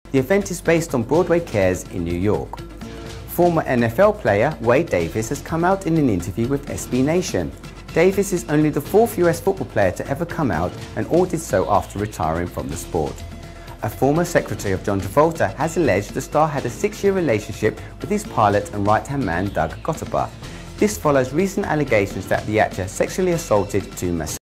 The event is based on Broadway Cares in New York. Former NFL player Wade Davis has come out in an interview with SB Nation. Davis is only the 4th US football player to ever come out, and all did so after retiring from the sport. A former secretary of John Travolta has alleged the star had a 6-year relationship with his pilot and right-hand man Doug Gottlieb. This follows recent allegations that the actor sexually assaulted two masseurs.